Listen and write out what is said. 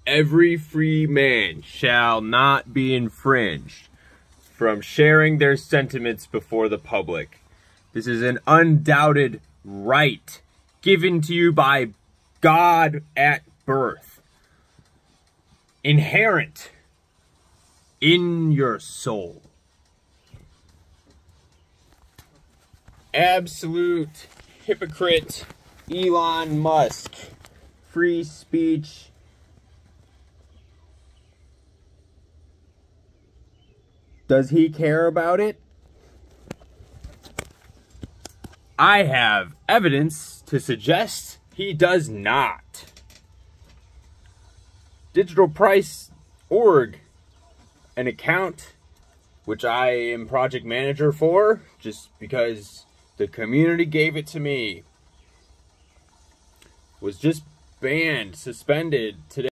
Every free man shall not be infringed from sharing their sentiments before the public. This is an undoubted right given to you by God at birth, inherent in your soul. Absolute hypocrite Elon Musk. Free speech. Does he care about it? I have evidence to suggest he does not. Digitalprice.org, an account which I am project manager for, just because the community gave it to me, was just banned, suspended today.